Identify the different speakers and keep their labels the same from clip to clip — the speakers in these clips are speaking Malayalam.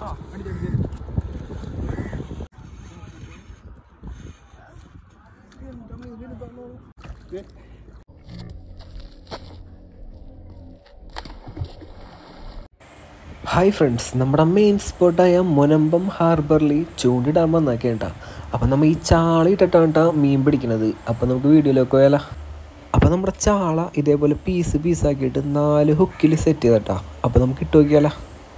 Speaker 1: ഹായ് ഫ്രണ്ട്സ്, നമ്മുടെ മെയിൻ സ്പോട്ടായ മുനമ്പം ഹാർബറിൽ ചൂണ്ടിടാൻ വന്നേക്കേണ്ട. അപ്പം നമ്മൾ ഈ ചാള ഇട്ടിട്ടാണ് മീൻ പിടിക്കുന്നത്. അപ്പം നമുക്ക് വീഡിയോയിലേക്ക് പോയാലോ. അപ്പം നമ്മുടെ ചാള ഇതേപോലെ പീസാക്കിയിട്ട് 4 ഹുക്കിൽ സെറ്റ് ചെയ്തട്ടാ. അപ്പം നമുക്ക് ഇട്ട് നോക്കിയാലോ.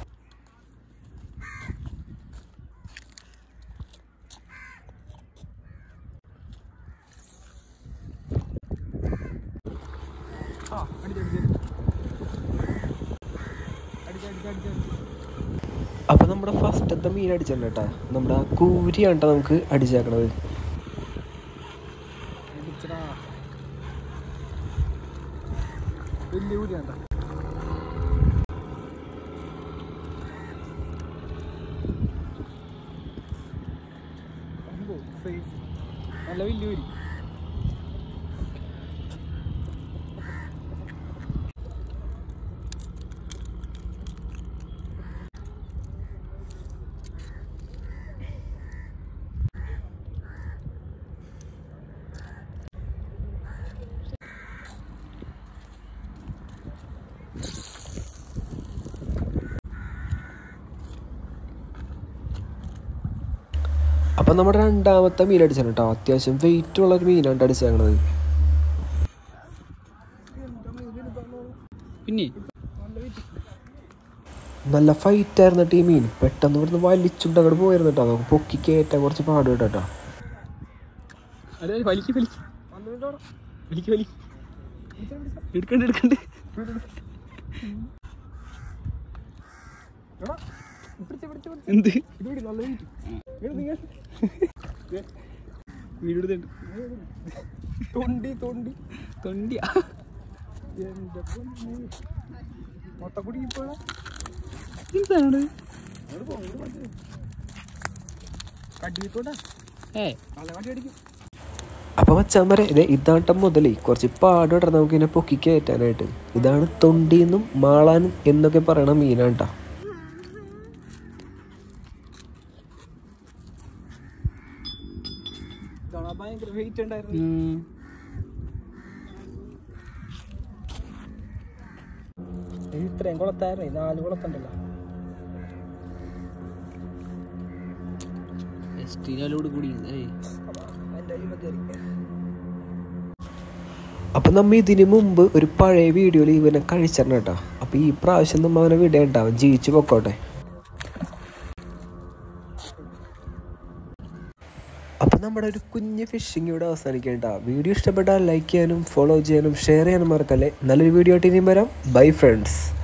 Speaker 1: അപ്പം നമ്മുടെ ഫസ്റ്റത്തെ മീൻ അടിച്ചിട്ടുണ്ട് കേട്ടോ. നമ്മുടെ കൂരിയാണ് കേട്ടോ നമുക്ക് അടിച്ചേക്കണത്.
Speaker 2: നല്ല വലിയ ഊരി.
Speaker 1: അപ്പം നമ്മുടെ രണ്ടാമത്തെ മീൻ അടിച്ചാണ് കേട്ടോ. അത്യാവശ്യം വെയിറ്റുള്ളൊരു മീനാണ് അടിച്ചേക്കണത്.
Speaker 2: പിന്നെ
Speaker 1: നല്ല ഫൈറ്റായിരുന്നു കേട്ടോ ഈ മീൻ. പെട്ടെന്ന് ഇവിടുന്ന് വലിച്ചുണ്ട് അങ്ങോട്ട് പോയിരുന്നു കേട്ടോ. നമുക്ക് പൊക്കി കയറ്റാൻ കുറച്ച് പാട് കേട്ടോ.
Speaker 2: എടുക്കണ്ട് എന്ത് തൊണ്ടിയാ മൊത്തക്കുടി
Speaker 1: അപ്പം വച്ചാൽ വരെ ഇതാട്ടം മുതലേ കുറച്ച് പാട് ഇടണം നമുക്ക് ഇതിനെ പൊക്കി കയറ്റാനായിട്ട്. ഇതാണ് തൊണ്ടിന്നും മാളാനും എന്നൊക്കെ പറയണ മീനാണ് കേട്ടോ.
Speaker 2: ഭയങ്കര വെയിറ്റ് ഉണ്ടായിരുന്നു. ഇത്രയും കുളത്തായിരുന്നു. 4 കുളത്തുണ്ടല്ലോ.
Speaker 1: അപ്പം നമ്മൾ ഇതിന് മുമ്പ് ഒരു പഴയ വീഡിയോയിൽ ഇവനെ കഴിച്ചിരുന്നു കേട്ടോ. അപ്പം ഈ പ്രാവശ്യം നമ്മൾ അവനെ വിടേണ്ടാവും, ജീവിച്ച് പൊക്കോട്ടെ. അപ്പം നമ്മുടെ ഒരു കുഞ്ഞ് ഫിഷിങ് ഇവിടെ അവസാനിക്കേണ്ട. വീഡിയോ ഇഷ്ടപ്പെട്ടാൽ ലൈക്ക് ചെയ്യാനും ഫോളോ ചെയ്യാനും ഷെയർ ചെയ്യാനും മറക്കല്ലേ. നല്ലൊരു വീഡിയോ ആയിട്ട് ഇനിയും വരാം. Bye friends.